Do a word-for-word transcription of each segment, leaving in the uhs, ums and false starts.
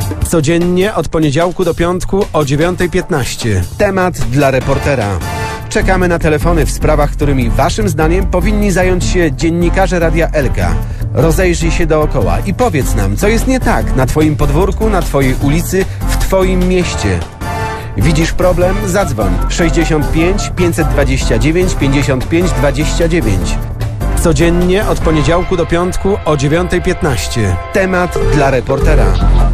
Codziennie od poniedziałku do piątku o dziewiątej piętnaście. Temat dla reportera. Czekamy na telefony w sprawach, którymi waszym zdaniem powinni zająć się dziennikarze Radia Elka. Rozejrzyj się dookoła i powiedz nam, co jest nie tak na twoim podwórku, na twojej ulicy, w twoim mieście. Widzisz problem? Zadzwoń sześćdziesiąt pięć pięćset dwadzieścia dziewięć pięćdziesiąt pięć dwadzieścia dziewięć. Codziennie od poniedziałku do piątku o dziewiątej piętnaście. Temat dla reportera.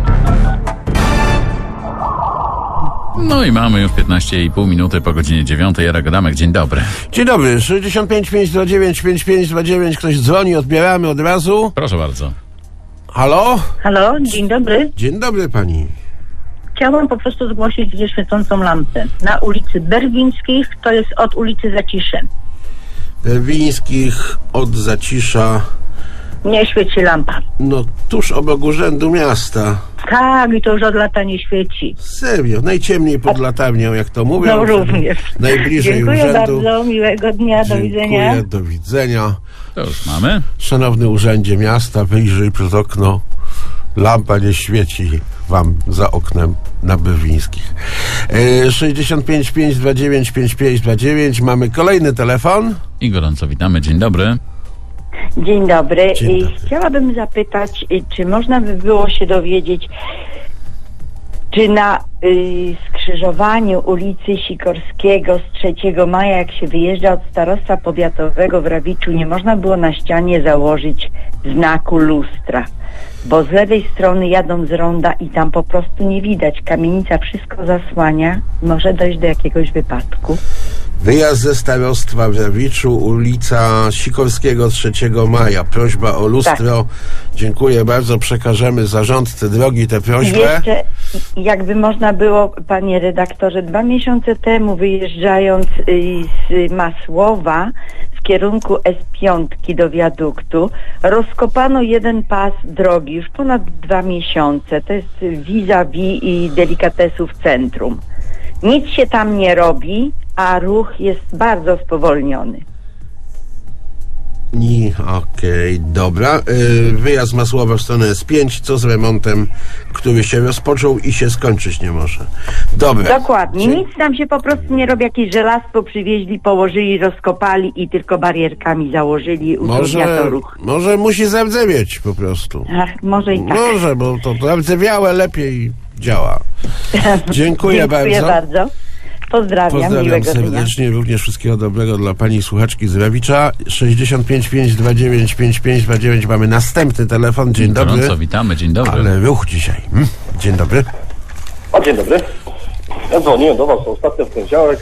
No i mamy już piętnaście i pół minuty po godzinie dziewiątej. Jarek Adamek, dzień dobry. Dzień dobry, sześćdziesiąt pięć pięćset dwadzieścia dziewięć pięćdziesiąt pięć dwadzieścia dziewięć. Ktoś dzwoni, odbieramy od razu. Proszę bardzo. Halo? Halo, dzień dobry. Dzień dobry pani. Chciałam po prostu zgłosić nieświecącą lampę na ulicy Berwińskich, to jest od ulicy Zacisze. Berwińskich od Zacisza. Nie świeci lampa. No tuż obok urzędu miasta. Tak, i to już od lata nie świeci. Serio, najciemniej pod latarnią, jak to mówią. No również. Najbliżej Dziękuję urzędu. bardzo, miłego dnia, do Dziękuję, widzenia. do widzenia. To już mamy. Szanowny urzędzie miasta, wyjrzyj przez okno. Lampa nie świeci wam za oknem na Berwińskich. E, sześćdziesiąt pięć pięćset dwadzieścia dziewięć pięćdziesiąt pięć dwadzieścia dziewięć. Mamy kolejny telefon. I gorąco witamy, dzień dobry. Dzień dobry. Dzień dobry. Chciałabym zapytać, czy można by było się dowiedzieć, czy na y, skrzyżowaniu ulicy Sikorskiego z trzeciego maja, jak się wyjeżdża od starostwa powiatowego w Rawiczu, nie można było na ścianie założyć znaku lustra, bo z lewej strony jadą z ronda i tam po prostu nie widać. Kamienica wszystko zasłania, może dojść do jakiegoś wypadku. Wyjazd ze starostwa w Rawiczu, ulica Sikorskiego trzeciego maja. Prośba o lustro. Tak. Dziękuję bardzo. Przekażemy zarządcy drogi tę prośbę. Jeszcze, jakby można było, panie redaktorze, dwa miesiące temu wyjeżdżając z Masłowa w kierunku S pięć do wiaduktu, rozkopano jeden pas drogi już ponad dwa miesiące. To jest vis-a-vis i delikatesów centrum. Nic się tam nie robi, a ruch jest bardzo spowolniony. I okej, okay, dobra. Yy, wyjazd z Masłowa w stronę S pięć, co z remontem, który się rozpoczął i się skończyć nie może. Dobra. Dokładnie. Dzie- Nic tam się po prostu nie robi. Jakieś żelazko przywieźli, położyli, rozkopali i tylko barierkami założyli. Utrudnia to ruch. Może musi zardzewieć po prostu. Ach, może i tak. Może, bo to zardzewiałe lepiej działa. Dziękuję, Dziękuję bardzo. bardzo. Pozdrawiam, Pozdrawiam miłego serdecznie, dnia. również wszystkiego dobrego dla pani słuchaczki z Rawicza. sześćdziesiąt pięć pięćset dwadzieścia dziewięć pięćdziesiąt pięć dwadzieścia dziewięć. Mamy następny telefon. Dzień dobry. Gorąco witamy, dzień dobry. Ale ruch dzisiaj. Hmm? Dzień dobry. A dzień dobry. Ja dzwoniłem do was ostatnio w poniedziałek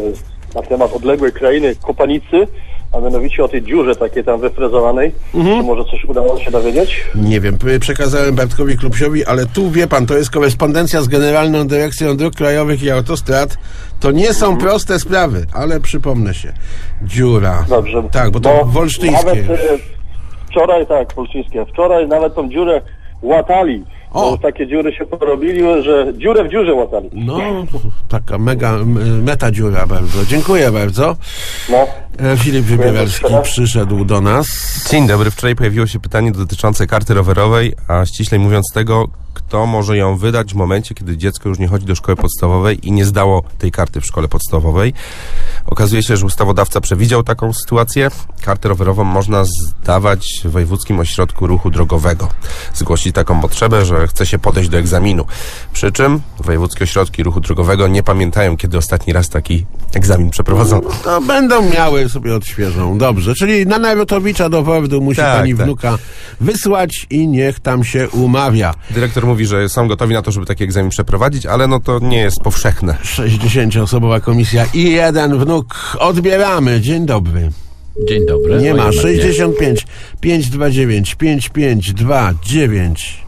e, na temat odległej krainy Kopanicy, a mianowicie o tej dziurze takiej tam wyfrezowanej. Mhm. Czy może coś udało się dowiedzieć? Nie wiem, przekazałem Bartkowi Klubsiowi, ale tu wie pan, to jest korespondencja z Generalną Dyrekcją Dróg Krajowych i Autostrad. To nie są mhm. proste sprawy, ale przypomnę się. Dziura. Dobrze. Tak, bo to bo wolsztyńskie. Nawet e, wczoraj, tak, wolsztyńskie. Wczoraj nawet tą dziurę łatali. O. Bo takie dziury się porobili, że dziurę w dziurze łatali. No, taka mega, meta dziura bardzo. Dziękuję bardzo. No. Filip Wybieralski przyszedł do nas. Dzień dobry. Wczoraj pojawiło się pytanie dotyczące karty rowerowej, a ściślej mówiąc tego, kto może ją wydać w momencie, kiedy dziecko już nie chodzi do szkoły podstawowej i nie zdało tej karty w szkole podstawowej. Okazuje się, że ustawodawca przewidział taką sytuację. Kartę rowerową można zdawać w Wojewódzkim Ośrodku Ruchu Drogowego. Zgłosić taką potrzebę, że chce się podejść do egzaminu. Przy czym Wojewódzkie Ośrodki Ruchu Drogowego nie pamiętają, kiedy ostatni raz taki egzamin przeprowadzono. To będą miały, sobie odświeżą. Dobrze, czyli na Narutowicza do Wordu musi tak, pani tak. wnuka wysłać i niech tam się umawia. Dyrektor mówi, że są gotowi na to, żeby taki egzamin przeprowadzić, ale no to nie jest powszechne. sześćdziesięcioosobowa komisja i jeden wnuk. Odbieramy. Dzień dobry. Dzień dobry. Nie ma. sześćdziesiąt pięć pięćset dwadzieścia dziewięć pięćdziesiąt pięć dwadzieścia dziewięć.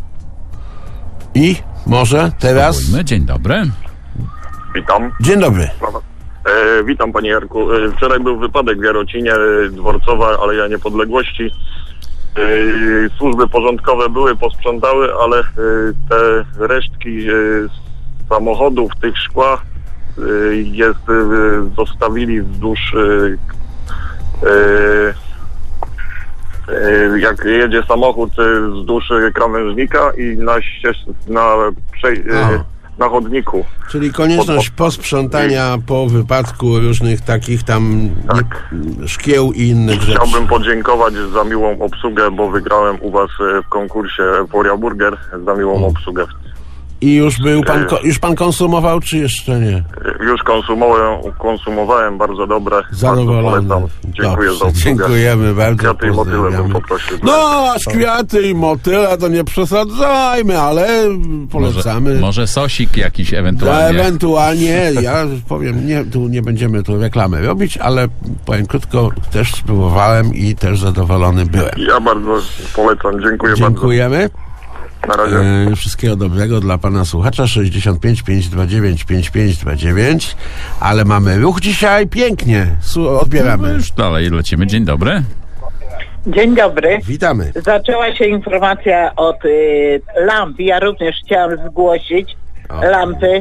I może teraz... Spróbujmy. Dzień dobry. Witam. Dzień dobry. E, witam panie Jarku. E, wczoraj był wypadek w Jarocinie, e, Dworcowa, Aleja Niepodległości. E, służby porządkowe były, posprzątały, ale e, te resztki e, samochodów, tych szkła e, jest, e, zostawili wzdłuż e, e, e, jak jedzie samochód e, wzdłuż e, krawężnika i na, ścież, na, przej, e, na chodniku. Czyli konieczność Pod- posprzątania po wypadku różnych takich tam Tak. nie, szkieł i innych rzeczy. Chciałbym podziękować za miłą obsługę, bo wygrałem u was e, w konkursie Foria Burger za miłą obsługę. I już był pan, ko- już pan konsumował, czy jeszcze nie? Już konsumowałem, konsumowałem bardzo dobre. Zadowolony. Bardzo polecam. Dziękuję Dobrze, za obsługę. dziękujemy bardzo. Kwiaty i motyle bym pozdrawiamy. poprosił. No, aż kwiaty i motyle to nie przesadzajmy, ale polecamy. Może, może sosik jakiś No, ewentualnie. ewentualnie, ja powiem, nie, tu nie będziemy tu reklamy robić, ale powiem krótko, też spróbowałem i też zadowolony byłem. Ja bardzo polecam. Dziękuję, Dziękujemy. bardzo. Na razie. E, wszystkiego dobrego dla pana słuchacza. Sześćdziesiąt pięć pięćset dwadzieścia dziewięć pięćdziesiąt pięć dwadzieścia dziewięć. Ale mamy ruch dzisiaj pięknie. Su- No odbieramy. już dalej lecimy. Dzień dobry. Dzień dobry. Witamy. Zaczęła się informacja od y, lamp. Ja również chciałam zgłosić O. lampy,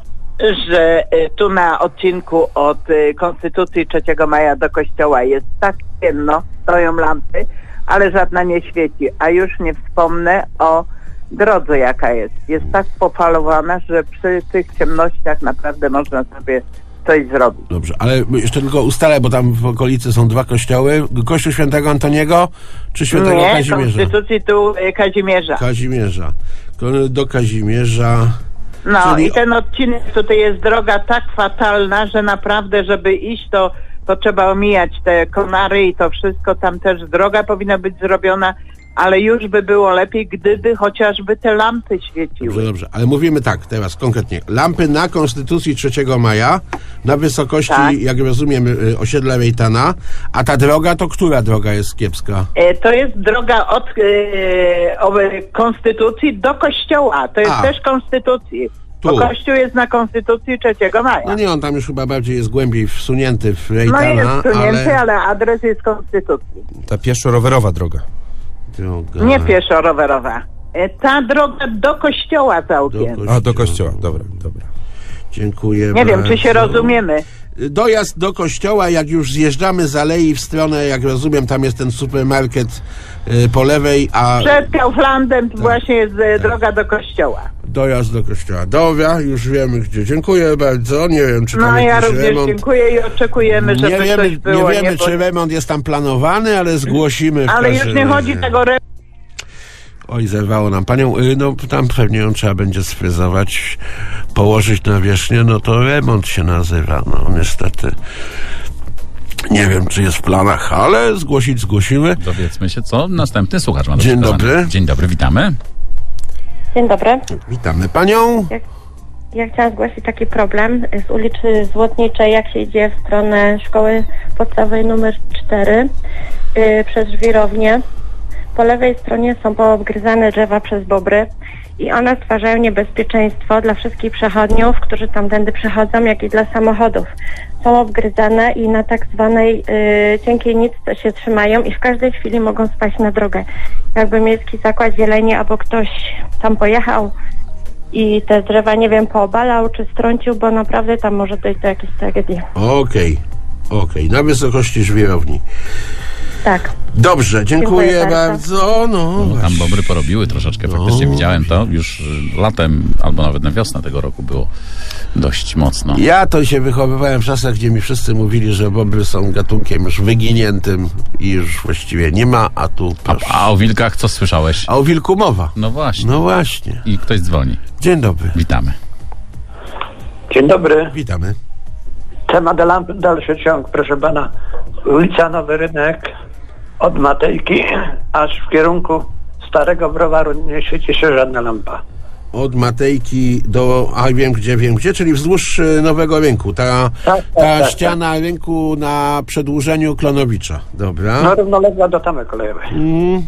że y, tu na odcinku od y, Konstytucji trzeciego maja do kościoła jest tak ciemno, stoją lampy, ale żadna nie świeci. A już nie wspomnę o drodze, jaka jest. Jest tak popalowana, że przy tych ciemnościach naprawdę można sobie coś zrobić. Dobrze, ale jeszcze tylko ustalę, bo tam w okolicy są dwa kościoły. Kościół Świętego Antoniego czy Świętego Nie, Kazimierza? Konstytucji tu y, Kazimierza. Kazimierza. Ko- Do Kazimierza. No Czyli- i ten odcinek, tutaj jest droga tak fatalna, że naprawdę, żeby iść, to, to trzeba omijać te konary i to wszystko, tam też droga powinna być zrobiona, ale już by było lepiej, gdyby chociażby te lampy świeciły. Dobrze, dobrze, ale mówimy tak teraz konkretnie. Lampy na Konstytucji trzeciego maja, na wysokości, Tak. jak rozumiem, y, osiedla Rejtana, a ta droga to która droga jest kiepska? E, To jest droga od e, o, e, Konstytucji do Kościoła, to jest A. też Konstytucji. Tu. Bo Kościół jest na Konstytucji trzeciego maja. No nie, on tam już chyba bardziej jest głębiej wsunięty w No Rejtana, jest wsunięty, ale... ale adres jest Konstytucji. Ta pieszo-rowerowa droga. Droga... Nie pieszo-rowerowa. E, Ta droga do kościoła całkiem. Do A, do kościoła. Dobra, dobra. Dziękuję Nie wiem, czy się bardzo. rozumiemy. Dojazd do kościoła, jak już zjeżdżamy z alei w stronę, jak rozumiem, tam jest ten supermarket y, po lewej, a Przed Kauflandem właśnie jest e, droga do kościoła. dojazd do kościoła. Dobra, już wiemy gdzie. Dziękuję bardzo. Nie wiem, czy tam No ja jakiś również remont... dziękuję i oczekujemy, żeby Nie coś wiemy, było. nie wiemy bo- czy remont jest tam planowany, ale zgłosimy w Ale już każdym nie razie. chodzi tego re... Oj, zerwało nam panią. Y, No tam pewnie ją trzeba będzie sfryzować, położyć na wierzchnię. No to remont się nazywa. No niestety. Nie wiem, czy jest w planach, ale zgłosić zgłosimy. Dowiedzmy się, co następny słuchacz ma do Dzień przekazania. dobry. Dzień dobry, witamy. Dzień dobry. Witamy panią. Ja chciałam zgłosić taki problem z ulicy Złotniczej, jak się idzie w stronę szkoły podstawowej numer cztery yy, przez żwirownię. Po lewej stronie są poobgryzane drzewa przez bobry i one stwarzają niebezpieczeństwo dla wszystkich przechodniów, którzy tamtędy przechodzą, jak i dla samochodów. Są obgryzane i na tak zwanej yy, cienkiej nitce się trzymają i w każdej chwili mogą spaść na drogę. Jakby miejski zakład zieleni albo ktoś tam pojechał i te drzewa, nie wiem, poobalał czy strącił, bo naprawdę tam może dojść do jakiejś tragedii. Okej, okej, na wysokości żwirowni. Tak. Dobrze, dziękuję, Dziękuję bardzo. bardzo. No, No, tam właśnie. bobry porobiły troszeczkę, No. faktycznie widziałem to. Już y, latem, albo nawet na wiosnę tego roku było dość mocno. Ja to się wychowywałem w czasach, gdzie mi wszyscy mówili, że bobry są gatunkiem już wyginiętym i już właściwie nie ma, a tu A, proszę. a o wilkach co słyszałeś? A o wilku mowa. No właśnie. No właśnie. I ktoś dzwoni. Dzień dobry. Witamy. Dzień dobry. Witamy. Temat lamp, dalszy ciąg, proszę pana. Ulica Nowy Rynek od Matejki aż w kierunku Starego Browaru nie świeci się żadna lampa. Od Matejki do, a wiem gdzie, wiem gdzie, czyli wzdłuż y, Nowego Rynku. Ta, Tak, tak, ta tak, ściana rynku na przedłużeniu Klonowicza. Dobra. No równoległa do tamy kolejowej. Mm.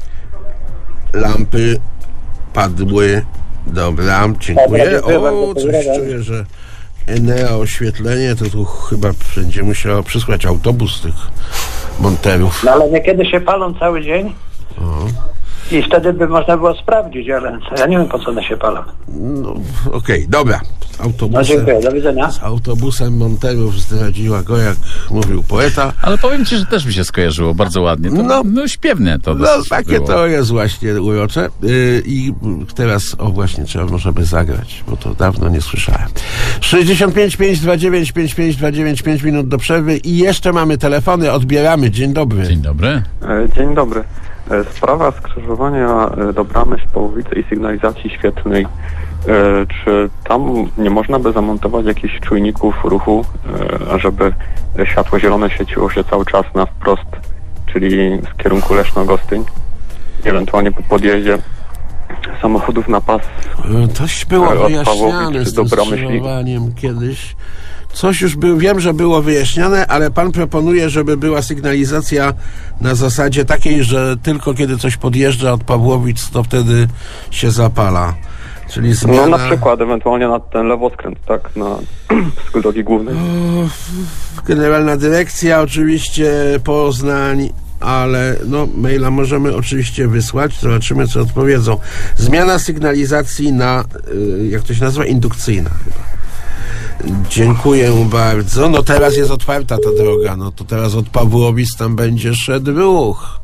Lampy padły. Dobra, dziękuję. Dobra, dziękuję O, bardzo, coś pozdrawiam. czuję, że Enea oświetlenie, to tu chyba będzie musiał przysłać autobus tych monterów. No ale niekiedy się palą cały dzień. O. I wtedy by można było sprawdzić, ale ja nie wiem, po co one się palą. No, okej, okay, dobra. Z autobusem, no dziękuję, do widzenia. Z autobusem Monterów zdradziła go, jak mówił poeta. Ale powiem ci, że też mi się skojarzyło bardzo ładnie. To, no, no śpiewnie to No takie było. To jest właśnie urocze. Yy, I teraz, o właśnie, trzeba możemy zagrać, bo to dawno nie słyszałem. sześćdziesiąt pięć pięćset dwadzieścia dziewięć pięćdziesiąt pięć dwadzieścia dziewięć, pięć minut do przerwy i jeszcze mamy telefony, odbieramy. Dzień dobry. Dzień dobry. Dzień dobry. Sprawa skrzyżowania do bramy w Połowicy i sygnalizacji świetlnej. Czy tam nie można by zamontować jakichś czujników ruchu, żeby światło zielone świeciło się cały czas na wprost, czyli w kierunku Leszno-Gostyń, ewentualnie po podjeździe samochodów na pas? Coś było wyjaśniane z tym skrzyżowaniem kiedyś. Coś już był, wiem, że było wyjaśniane, ale pan proponuje, żeby była sygnalizacja na zasadzie takiej, że tylko kiedy coś podjeżdża od Pawłowic, to wtedy się zapala. Czyli zmiana... No na przykład, ewentualnie na ten lewoskręt, tak, na z drogi głównej. Generalna Dyrekcja, oczywiście Poznań, ale no maila możemy oczywiście wysłać, zobaczymy, co odpowiedzą. Zmiana sygnalizacji na, jak to się nazywa, indukcyjna chyba. Dziękuję bardzo. No teraz jest otwarta ta droga, no to teraz od Pawłowic tam będzie szedł ruch.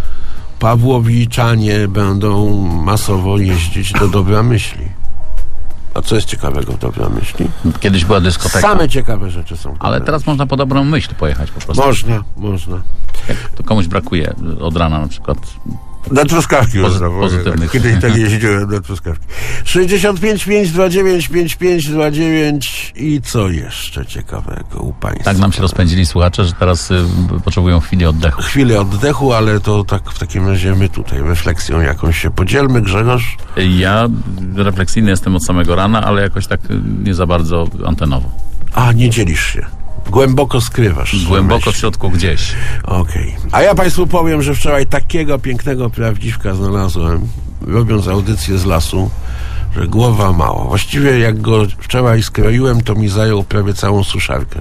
Pawłowiczanie będą masowo jeździć do Dobramyśli. A co jest ciekawego w Dobramyśli? Kiedyś była dyskoteka. Same ciekawe rzeczy są. Ale teraz można po Dobrą Myśl pojechać po prostu. Można, można. Jak to komuś brakuje od rana na przykład. Na Truskawki Pozy pozytywnych. Kiedyś tak jeździłem na Truskawki. sześćdziesiąt pięć pięćset dwadzieścia dziewięć pięćdziesiąt pięć dwadzieścia dziewięć i co jeszcze ciekawego u państwa? Tak nam się rozpędzili słuchacze, że teraz y, potrzebują chwili oddechu. Chwilę oddechu, ale to tak w takim razie my tutaj refleksją jakąś się podzielmy. Grzegorz? Ja refleksyjny jestem od samego rana, ale jakoś tak nie za bardzo antenowo. A, nie dzielisz się. Głęboko skrywasz. Głęboko w środku gdzieś. Okej. Okay. A ja państwu powiem, że wczoraj takiego pięknego prawdziwka znalazłem, robiąc audycję z lasu, że głowa mało. Właściwie jak go wczoraj skroiłem, to mi zajął prawie całą suszarkę.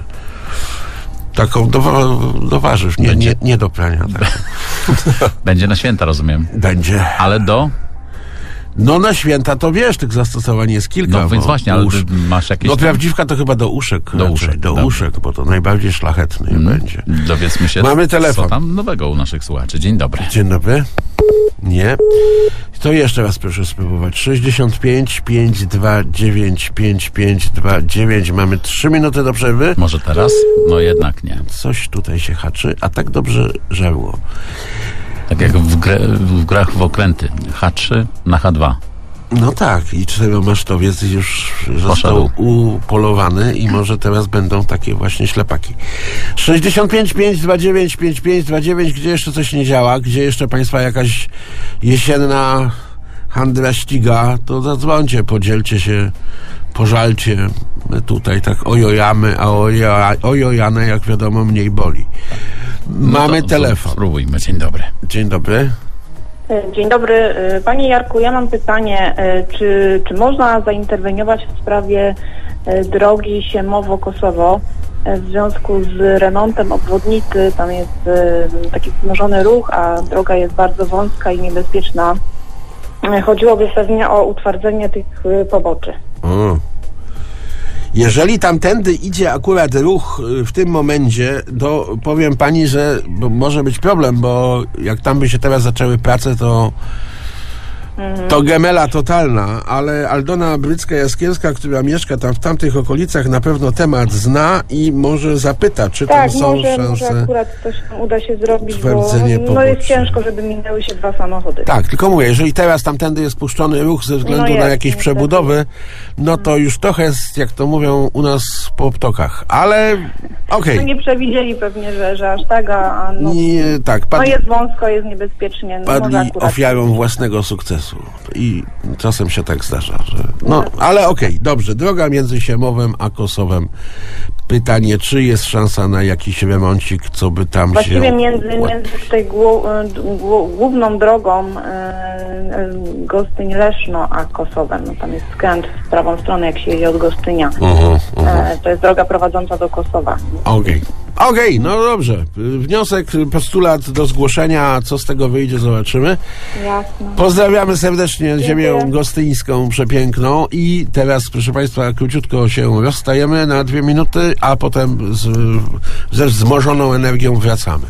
Taką do, do warzyw, nie, nie, nie do prania. Będzie na święta, rozumiem. Będzie. Ale do... No na święta to wiesz, tych zastosowań jest kilka. No więc właśnie, ale usz... masz jakieś... No prawdziwka to chyba do uszek. Do uszek, do uszek, bo to najbardziej szlachetny hmm. będzie. Dowiedzmy się, mamy telefon. Co tam nowego u naszych słuchaczy. Dzień dobry. Dzień dobry. Nie. To jeszcze raz proszę spróbować. sześćdziesiąt pięć pięćset dwadzieścia dziewięć pięćdziesiąt pięć dwadzieścia dziewięć. Mamy trzy minuty do przerwy. Może teraz? No jednak nie. Coś tutaj się haczy, a tak dobrze żarło. Tak jak w, grę, w grach w okręty. H trzy na H dwa. No tak, i czteromasztowiec już został upolowany i może teraz będą takie właśnie ślepaki. sześćdziesiąt pięć pięćset dwadzieścia dziewięć pięćdziesiąt pięć dwadzieścia dziewięć, gdzie jeszcze coś nie działa, gdzie jeszcze państwa jakaś jesienna handra ściga, to zadzwońcie, podzielcie się, pożalcie. My tutaj tak ojojamy, a ojo, ojojane, jak wiadomo, mniej boli. Mamy no telefon. Spróbujmy. Dzień dobry. Dzień dobry. Dzień dobry. Panie Jarku, ja mam pytanie, czy, czy można zainterweniować w sprawie drogi Siemowo-Kosowo w związku z remontem obwodnicy? Tam jest taki wzmożony ruch, a droga jest bardzo wąska i niebezpieczna. Chodziłoby pewnie o utwardzenie tych poboczy. O. Jeżeli tamtędy idzie akurat ruch w tym momencie, to powiem pani, że może być problem, bo jak tam by się teraz zaczęły prace, to to gemela totalna, ale Aldona Brycka-Jaskierska, która mieszka tam w tamtych okolicach, na pewno temat zna i może zapyta, czy tak, tam są może, szanse. może akurat coś tam uda się zrobić, bo no, no jest ciężko, żeby minęły się dwa samochody. Tak, tylko mówię, jeżeli teraz tamtędy jest puszczony ruch ze względu no jest, na jakieś przebudowy, no to już trochę jest, jak to mówią u nas, po ptokach, ale okej. Okay. No nie przewidzieli pewnie, że, że aż tak, a no, nie, tak, padli, no jest wąsko, jest niebezpiecznie. No padli akurat ofiarą własnego sukcesu. I czasem się tak zdarza, że... No, ale okej, okay, dobrze. Droga między Siemowem a Kosowem. Pytanie, czy jest szansa na jakiś remoncik, co by tam Właściwie się... Właściwie między, między tej głu, głu, główną drogą e, Gostyń-Leszno a Kosowem. No, tam jest skręt w prawą stronę, jak się jedzie od Gostynia. Uh-huh, uh-huh. E, to jest droga prowadząca do Kosowa. Okej. Okay. Okej, okay, no dobrze. Wniosek, postulat do zgłoszenia, co z tego wyjdzie, zobaczymy. Jasne. Pozdrawiamy serdecznie Dziękuję. ziemię gostyńską, przepiękną i teraz, proszę Państwa, króciutko się rozstajemy na dwie minuty, a potem z, ze wzmożoną energią wracamy.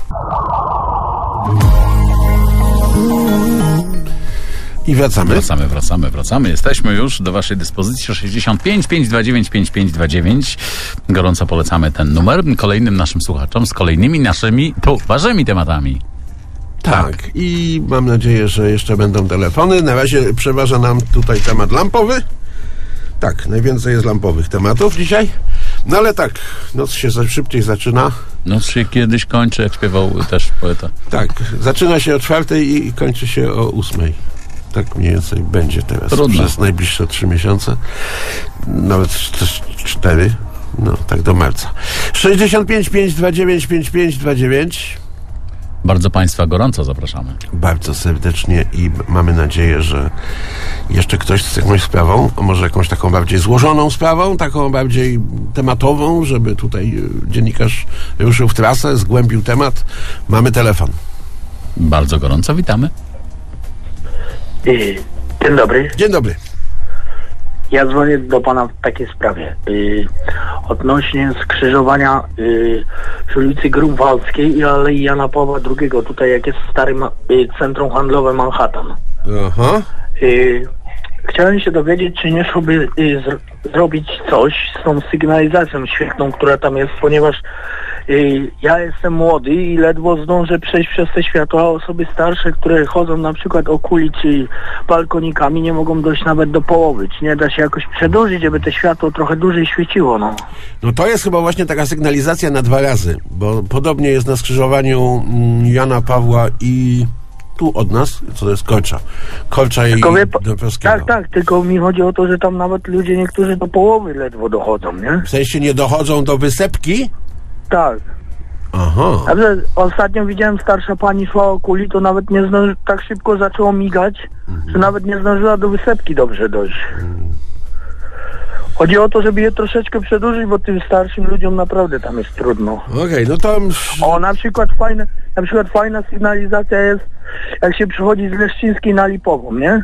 I wracamy. Wracamy, wracamy, wracamy. Jesteśmy już do waszej dyspozycji. sześćdziesiąt pięć pięćset dwadzieścia dziewięć pięćdziesiąt pięć dwadzieścia dziewięć. Gorąco polecamy ten numer kolejnym naszym słuchaczom z kolejnymi naszymi poważnymi tematami. Tak. tak. I mam nadzieję, że jeszcze będą telefony. Na razie przeważa nam tutaj temat lampowy. Tak, najwięcej jest lampowych tematów dzisiaj. No ale tak, noc się szybciej zaczyna. Noc się kiedyś kończy, jak śpiewał też poeta. Tak, zaczyna się o czwartej i kończy się o ósmej. Tak mniej więcej będzie teraz. Trudno. Przez najbliższe trzy miesiące. Nawet też cztery. No, tak do marca. sześćdziesiąt pięć pięćset dwadzieścia dziewięć pięćdziesiąt pięć dwadzieścia dziewięć. Bardzo Państwa gorąco zapraszamy. Bardzo serdecznie i mamy nadzieję, że jeszcze ktoś z jakąś sprawą, a może jakąś taką bardziej złożoną sprawą, taką bardziej tematową, żeby tutaj dziennikarz ruszył w trasę, zgłębił temat. Mamy telefon. Bardzo gorąco witamy. Dzień dobry. Dzień dobry. Ja dzwonię do pana w takiej sprawie. Yy, odnośnie skrzyżowania yy, przy ulicy Grunwaldzkiej i Alei Jana Pawła drugiego, tutaj jak jest stare yy, centrum handlowe Manhattan. Aha. Yy, chciałem się dowiedzieć, czy nie szłoby yy, zr zrobić coś z tą sygnalizacją świetną, która tam jest, ponieważ yy, ja jestem młody i ledwo zdążę przejść przez te światła, a osoby starsze, które chodzą na przykład okuli czy balkonikami, nie mogą dojść nawet do połowy. Czy nie da się jakoś przedłużyć, żeby te światło trochę dłużej świeciło, no? No to jest chyba właśnie taka sygnalizacja na dwa razy, bo podobnie jest na skrzyżowaniu mm, Jana Pawła i tu od nas, co to jest Korcza. Korcza i Dąbrowskiego. Tak, tak, tylko mi chodzi o to, że tam nawet ludzie niektórzy do połowy ledwo dochodzą, nie? W sensie nie dochodzą do wysepki? Tak. Aha. Ale ostatnio widziałem, starsza pani szła o kuli, to nawet nie zdąży, tak szybko zaczęło migać, mhm. że nawet nie zdążyła do wysepki dobrze dojść. Mhm. Chodzi o to, żeby je troszeczkę przedłużyć, bo tym starszym ludziom naprawdę tam jest trudno. Okej, okay, no to... O, na przykład fajne, na przykład fajna sygnalizacja jest, jak się przychodzi z Leszczyńskiej na Lipową, nie?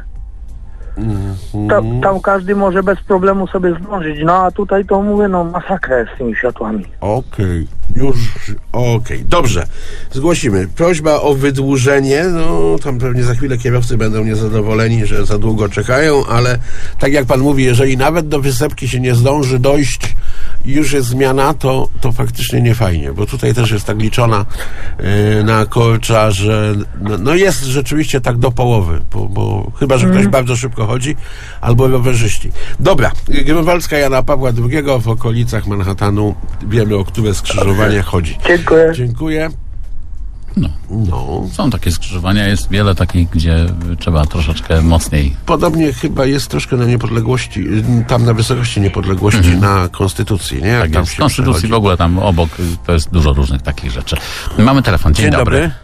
Mm-hmm. Ta, tam każdy może bez problemu sobie zdążyć, no a tutaj to mówię, no masakra jest z tymi światłami. Okej, okay, już, okej, okay. Dobrze, zgłosimy. Prośba o wydłużenie, no tam pewnie za chwilę kierowcy będą niezadowoleni, że za długo czekają, ale tak jak pan mówi, jeżeli nawet do wysepki się nie zdąży dojść i już jest zmiana, to, to faktycznie nie fajnie, bo tutaj też jest tak liczona yy, na Korcza, że no, no jest rzeczywiście tak do połowy, bo, bo chyba, że ktoś mm. bardzo szybko chodzi, albo rowerzyści. Dobra, Grunwaldzka Jana Pawła drugiego w okolicach Manhattanu, wiemy, o które skrzyżowanie chodzi. Dziękuję. Dziękuję. No. no. Są takie skrzyżowania, jest wiele takich, gdzie trzeba troszeczkę mocniej. Podobnie chyba jest troszkę na niepodległości, tam na wysokości niepodległości, mm-hmm. na Konstytucji, nie? Jak tak tam jest. W Konstytucji przechodzi. W ogóle tam obok to jest dużo różnych takich rzeczy. Mamy telefon. Dzień, Dzień dobry. dobry.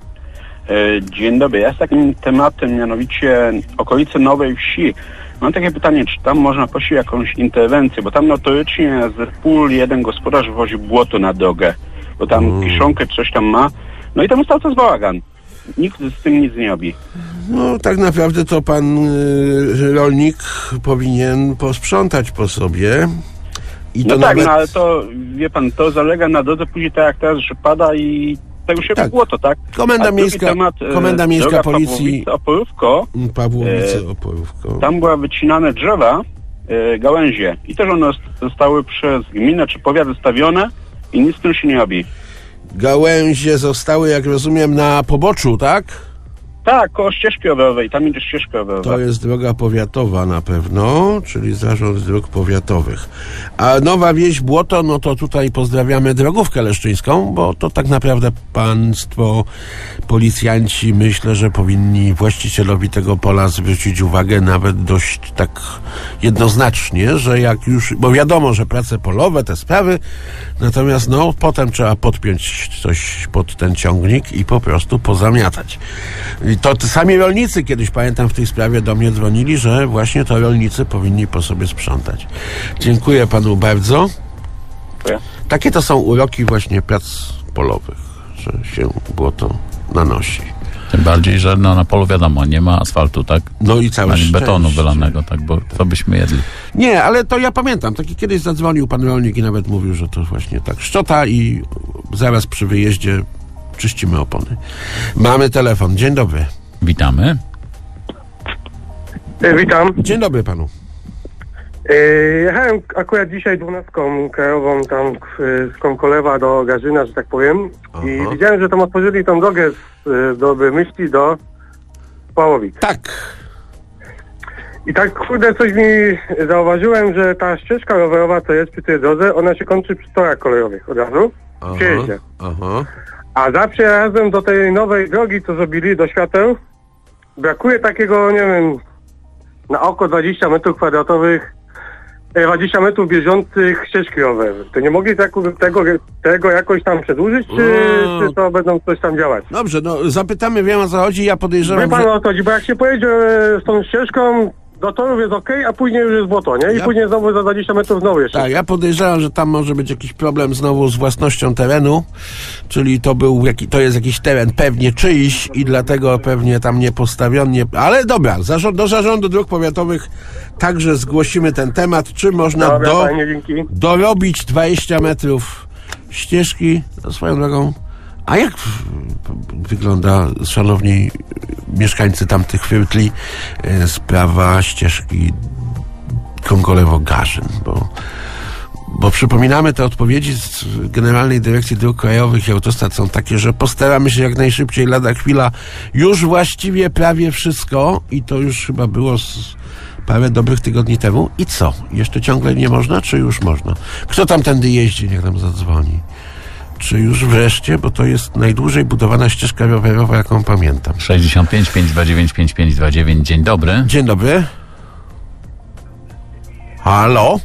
Dzień dobry. Ja z takim tematem, mianowicie okolice Nowej Wsi. Mam takie pytanie, czy tam można prosić jakąś interwencję, bo tam notorycznie z pól jeden gospodarz wozi błoto na drogę, bo tam mm. kiszonkę coś tam ma. No i tam jest cały czas bałagan. Nikt z tym nic nie robi. No tak naprawdę to pan y, rolnik powinien posprzątać po sobie. I to no tak, nawet... no ale to, wie pan, to zalega na drodze później tak jak teraz, że pada i tego się tak. błoto, tak? Komenda miejska, temat, komenda miejska policji Oporówko, Pawłowice Oporówko. Tam była wycinane drzewa, e, gałęzie i też one zostały przez gminę czy powiat zostawione i nic z tym się nie robi. Gałęzie zostały, jak rozumiem, na poboczu, tak? Tak, koło ścieżki rowerowej, tam idzie ścieżka rowerowa. To jest droga powiatowa na pewno, czyli Zarząd Dróg Powiatowych. A Nowa Wieś Błoto, no to tutaj pozdrawiamy drogówkę leszczyńską, bo to tak naprawdę państwo, policjanci, myślę, że powinni właścicielowi tego pola zwrócić uwagę nawet dość tak jednoznacznie, że jak już, bo wiadomo, że prace polowe, te sprawy, natomiast no potem trzeba podpiąć coś pod ten ciągnik i po prostu pozamiatać. I to sami rolnicy kiedyś, pamiętam, w tej sprawie do mnie dzwonili, że właśnie to rolnicy powinni po sobie sprzątać. Dziękuję panu bardzo. Dziękuję. Takie to są uroki właśnie prac polowych, że się błoto nanosi. Tym bardziej, że no, na polu wiadomo, nie ma asfaltu, tak? No i całe ani betonu szczęście. wylanego, tak? Bo co byśmy jedli. Nie, ale to ja pamiętam. Taki kiedyś zadzwonił pan rolnik i nawet mówił, że to właśnie tak szczota i zaraz przy wyjeździe czyścimy opony. Mamy telefon. Dzień dobry. Witamy. E, witam. Dzień dobry panu. E, jechałem akurat dzisiaj dwunastką krajową tam e, z Konkolewa do Garzyna, że tak powiem. Aha. I widziałem, że tam otworzyli tą drogę z, e, do Myśli do Pałowic. Tak. I tak kurde coś mi zauważyłem, że ta ścieżka rowerowa, co jest przy tej drodze, ona się kończy przy torach kolejowych od razu. W przejeździe. Aha. A za przejazdem do tej nowej drogi, co zrobili, do świateł, brakuje takiego, nie wiem, na oko dwadzieścia metrów kwadratowych, dwadzieścia metrów bieżących ścieżki rowerowej. To nie mogli tego, tego, tego jakoś tam przedłużyć, czy, No. czy to będą coś tam działać? Dobrze, no zapytamy, wiem o co chodzi. Ja podejrzewam, Wie pan że... o to chodzi, bo jak się pojedzie e, z tą ścieżką do torów jest okej, a później już jest błoto, nie? I Ja- później znowu za dwadzieścia metrów znowu jeszcze. Tak, ja podejrzewam, że tam może być jakiś problem znowu z własnością terenu, czyli to był jaki, to jest jakiś teren pewnie czyjś i dlatego pewnie tam nie postawiono, nie, ale dobra, zarząd, do Zarządu Dróg Powiatowych także zgłosimy ten temat, czy można Dobra, do, panie, dzięki. dorobić dwadzieścia metrów ścieżki, no, swoją drogą. A jak w- wygląda, szanowni mieszkańcy tamtych chwytli, e, sprawa ścieżki Konkolewo-Garzyn, bo, bo przypominamy, te odpowiedzi z Generalnej Dyrekcji Dróg Krajowych i Autostrad są takie, że postaramy się jak najszybciej, lada chwila, już właściwie prawie wszystko i to już chyba było z parę dobrych tygodni temu. I co? Jeszcze ciągle nie można, czy już można? Kto tam tędy jeździ, niech nam zadzwoni. Czy już wreszcie, bo to jest najdłużej budowana ścieżka rowerowa, jaką pamiętam. sześćdziesiąt pięć pięćset dwadzieścia dziewięć pięćdziesiąt pięć dwadzieścia dziewięć. Dzień dobry. Dzień dobry. Halo?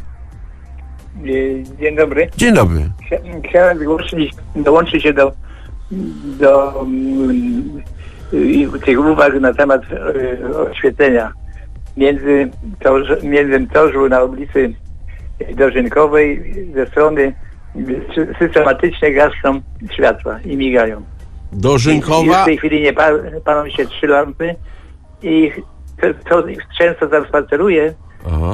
Dzień dobry. Dzień dobry. Chcia- Chciałem zgłosić, dołączyć się do, do mm, y, tych uwag na temat y, oświetlenia. Między, torz, między torzu na ulicy Dożynkowej ze strony sy- systematycznie gasną światła i migają. Dożynkowa? Już w tej chwili nie pa- palą się trzy lampy i to, to często tam spaceruję Aha.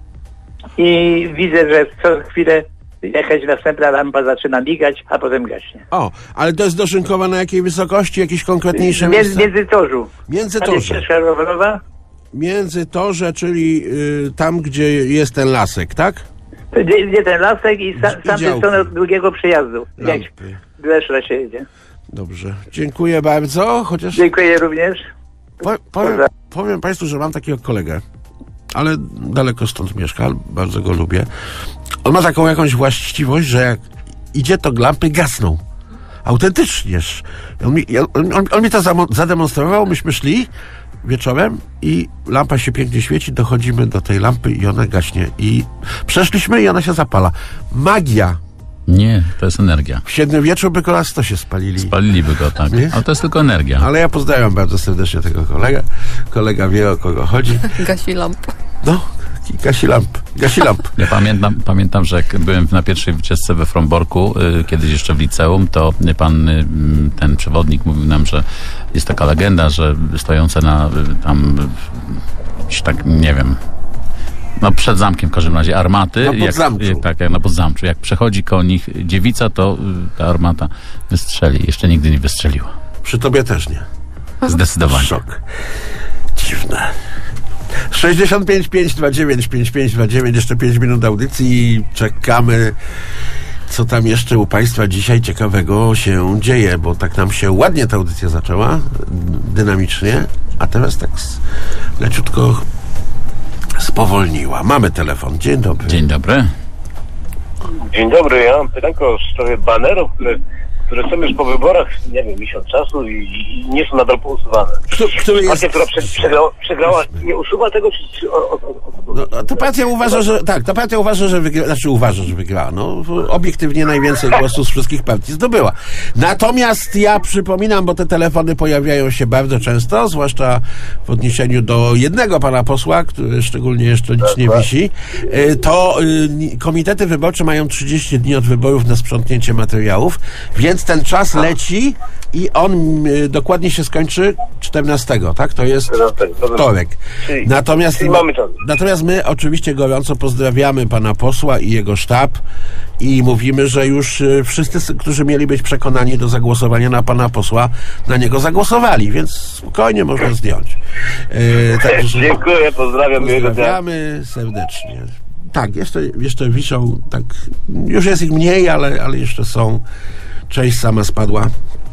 i widzę, że co chwilę jakaś następna lampa zaczyna migać, a potem gaśnie. O, ale to jest Dożynkowa na jakiej wysokości? Jakieś konkretniejsze Między, miejsce? między torzu. Między Tam jest torze. ścieżka rowerowa. Między torze, czyli y, tam, gdzie jest ten lasek, tak? Gdzie, gdzie ten lasek i sa, sam działki. strony od drugiego przejazdu. Jak Lampy. Leszla się jedzie. Dobrze. Dziękuję bardzo, chociaż... Dziękuję również. Po, powiem, powiem Państwu, że mam takiego kolegę, ale daleko stąd mieszka, bardzo go lubię. On ma taką jakąś właściwość, że jak idzie, to lampy gasną. Autentycznież. On mi, on, on, on mi to zamo- zademonstrował, myśmy szli wieczorem i lampa się pięknie świeci, dochodzimy do tej lampy i ona gaśnie. I przeszliśmy i ona się zapala. Magia. Nie, to jest energia. W średniowieczu by kolas sto się spalili. Spaliliby go, tak. Nie? Ale to jest tylko energia. Ale ja pozdrawiam bardzo serdecznie tego kolegę. Kolega wie, o kogo chodzi. Gasi lamp. No, gasi lamp. Gasi lamp. Ja pamiętam, pamiętam, że jak byłem na pierwszej wycieczce we Fromborku, y, kiedyś jeszcze w liceum, to pan, y, ten przewodnik mówił nam, że jest taka legenda, że stojące na y, tam, y, tak, nie wiem, no przed zamkiem w każdym razie armaty. Na jak, Podzamczu. y, tak, jak na Podzamczu. Jak przechodzi koło nich dziewica, to y, ta armata wystrzeli. Jeszcze nigdy nie wystrzeliła. Przy tobie też nie. Zdecydowanie. Szok. Dziwne. sześćdziesiąt pięć pięćset dwadzieścia dziewięć pięćdziesiąt pięć dwadzieścia dziewięć, jeszcze pięć minut audycji i czekamy, co tam jeszcze u Państwa dzisiaj ciekawego się dzieje, bo tak nam się ładnie ta audycja zaczęła, dynamicznie, a teraz tak s- leciutko spowolniła. Mamy telefon. Dzień dobry. Dzień dobry. Dzień dobry, ja mam pytanko w sprawie banerów, które, które są już po wyborach, nie wiem, miesiąc czasu i, i nie są nadal pousuwane. Kto, który jest... Partia, która prze, przegrała, przegrała, nie usuwa tego, czy... czy o, o, o, No, to partia uważa, że tak, ta partia uważa, że wygrała, znaczy uważa, że wygrała. No, obiektywnie najwięcej głosów z wszystkich partii zdobyła. Natomiast ja przypominam, bo te telefony pojawiają się bardzo często, zwłaszcza w odniesieniu do jednego pana posła, który szczególnie jeszcze licznie wisi, to komitety wyborcze mają trzydzieści dni od wyborów na sprzątnięcie materiałów, więc ten czas leci i on dokładnie się skończy czternastego, tak? To jest wtorek. Natomiast, natomiast my oczywiście gorąco pozdrawiamy pana posła i jego sztab i mówimy, że już wszyscy, którzy mieli być przekonani do zagłosowania na pana posła, na niego zagłosowali, więc spokojnie można zdjąć. E, także dziękuję, pozdrawiam. Pozdrawiamy serdecznie. Tak, jeszcze, jeszcze wiszą, tak, już jest ich mniej, ale, ale jeszcze są. Część sama spadła.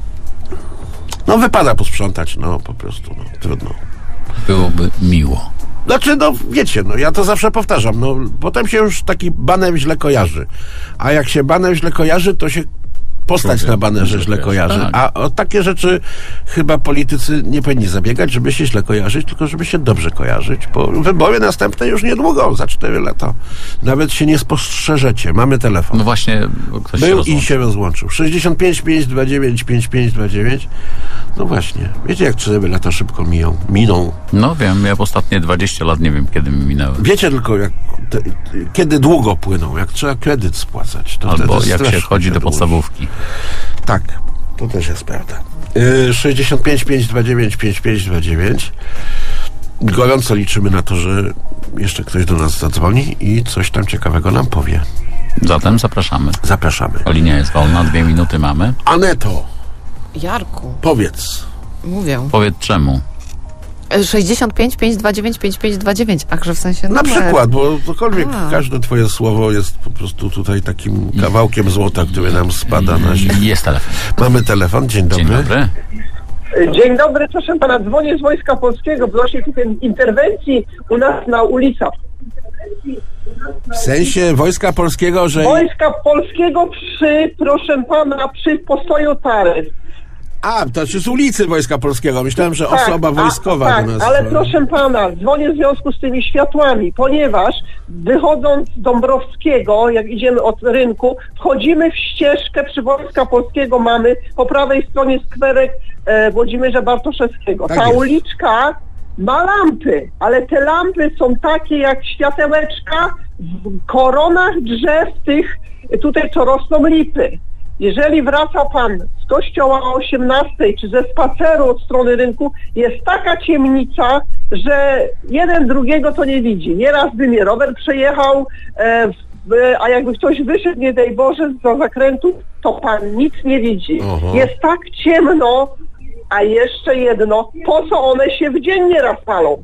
No wypada posprzątać, no po prostu, no trudno. Byłoby miło. Znaczy, no wiecie, no ja to zawsze powtarzam, no potem się już taki baner źle kojarzy. A jak się baner źle kojarzy, to się postać na banerze źle kojarzy. Tak. A o takie rzeczy chyba politycy nie powinni zabiegać, żeby się źle kojarzyć, tylko żeby się dobrze kojarzyć, bo wybory następne już niedługo, za cztery lata. Nawet się nie spostrzeżecie. Mamy telefon. No właśnie, ktoś Był się i się rozłączył. sześćdziesiąt pięć pięćset dwadzieścia dziewięć pięćdziesiąt pięć dwadzieścia dziewięć. No właśnie. Wiecie, jak cztery lata szybko miją. Miną. No wiem, ja w ostatnie dwadzieścia lat nie wiem, kiedy mi minęły. Wiecie tylko, jak, te, kiedy długo płyną, jak trzeba kredyt spłacać. To Albo jak się chodzi do podstawówki. Tak, to też jest prawda. Yy, sześćdziesiąt pięć pięćset dwadzieścia dziewięć pięćdziesiąt pięć dwadzieścia dziewięć. Gorąco liczymy na to, że jeszcze ktoś do nas zadzwoni i coś tam ciekawego nam powie. Zatem zapraszamy. Zapraszamy. O, linia jest wolna, dwie minuty mamy. Aneto. Jarku. Powiedz. Mówię. Powiedz czemu. sześćdziesiąt pięć pięćset dwadzieścia dziewięć pięćdziesiąt pięć dwadzieścia dziewięć, ach, że w sensie Na numer. przykład, bo cokolwiek, A. każde twoje słowo jest po prostu tutaj takim kawałkiem złota, który nam spada na ziemię. Jest telefon. Mamy telefon, dzień dobry. Dzień dobry. Dzień dobry, proszę pana, dzwonię z Wojska Polskiego w odnośnie tutaj interwencji u nas na ulicach. W sensie Wojska Polskiego, że... Wojska Polskiego przy, proszę pana, przy postoju Tary. A, to czy z ulicy Wojska Polskiego. Myślałem, że Tak, osoba wojskowa a, tak, do nas... ale proszę pana, dzwonię w związku z tymi światłami, ponieważ wychodząc z Dąbrowskiego, jak idziemy od rynku, wchodzimy w ścieżkę przy Wojska Polskiego, mamy po prawej stronie skwerek e, Włodzimierza Bartoszewskiego. Tak Ta jest. uliczka ma lampy, ale te lampy są takie jak światełeczka w koronach drzew tych, tutaj co rosną lipy. Jeżeli wraca pan z kościoła o osiemnastej, czy ze spaceru od strony rynku, jest taka ciemnica, że jeden drugiego to nie widzi. Nieraz by mnie rower przejechał, e, w, a jakby ktoś wyszedł, nie daj Boże, za zakrętu, to pan nic nie widzi. Aha. Jest tak ciemno, a jeszcze jedno, po co one się w dzień nieraz palą?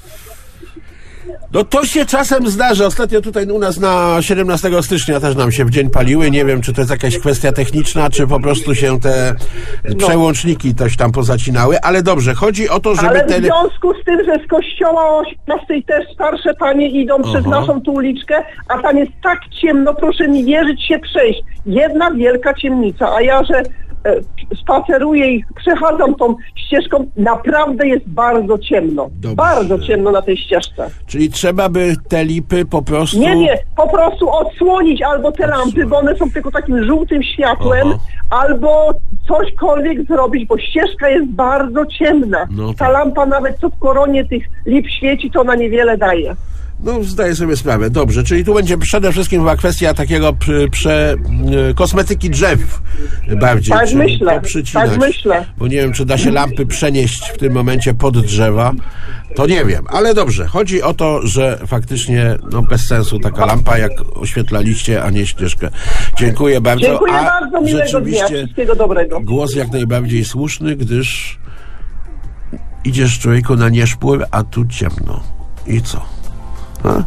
No to się czasem zdarza. Ostatnio tutaj u nas na siedemnastego stycznia też nam się w dzień paliły. Nie wiem, czy to jest jakaś kwestia techniczna, czy po prostu się te No. przełączniki coś tam pozacinały, ale dobrze, chodzi o to, żeby... Ale w te... związku z tym, że z kościoła o osiemnastej też starsze panie idą przez Aha. naszą tu uliczkę, a tam jest tak ciemno, proszę mi wierzyć, się przejść. Jedna wielka ciemnica, a ja, że e, spaceruję i przechadzam tą ścieżką, naprawdę jest bardzo ciemno. Dobrze. Bardzo ciemno na tej ścieżce. Czyli trzeba by te lipy po prostu... Nie, nie, po prostu odsłonić albo te lampy, bo one są tylko takim żółtym światłem, Aha. albo cośkolwiek zrobić, bo ścieżka jest bardzo ciemna. No Ta tak. lampa nawet co w koronie tych lip świeci, to ona niewiele daje. No, zdaję sobie sprawę. Dobrze, czyli tu będzie przede wszystkim była kwestia takiego prze, prze, e, kosmetyki drzew bardziej. Tak czyli myślę, poprzycinać. tak myślę. Bo nie wiem, czy da się lampy przenieść w tym momencie pod drzewa. To nie wiem, ale dobrze. Chodzi o to, że faktycznie no, bez sensu taka lampa, jak oświetlaliście, a nie ścieżkę. Dziękuję bardzo. Dziękuję a bardzo, miłego dnia, rzeczywiście wszystkiego dobrego. głos jak najbardziej słuszny, gdyż idziesz człowieku na nieszpór, a tu ciemno. I co? A?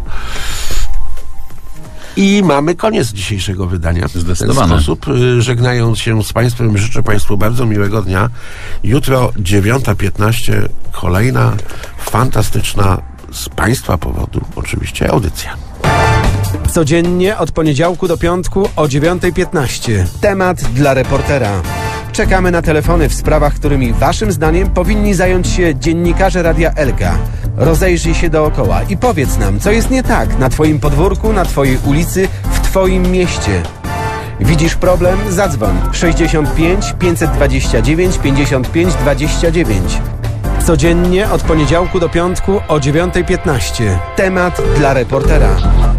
I mamy koniec dzisiejszego wydania. Zdecydowanie. W ten sposób, y, żegnając się z Państwem, życzę Państwu bardzo miłego dnia. Jutro dziewiąta piętnaście kolejna fantastyczna z Państwa powodu oczywiście audycja. Codziennie od poniedziałku do piątku o dziewiąta piętnaście. Temat dla reportera. Czekamy na telefony w sprawach, którymi waszym zdaniem powinni zająć się dziennikarze Radia Elka. Rozejrzyj się dookoła i powiedz nam, co jest nie tak na twoim podwórku, na twojej ulicy, w twoim mieście. Widzisz problem? Zadzwoń sześćdziesiąt pięć pięćset dwadzieścia dziewięć pięćdziesiąt pięć dwadzieścia dziewięć. Codziennie od poniedziałku do piątku o dziewiąta piętnaście. Temat dla reportera.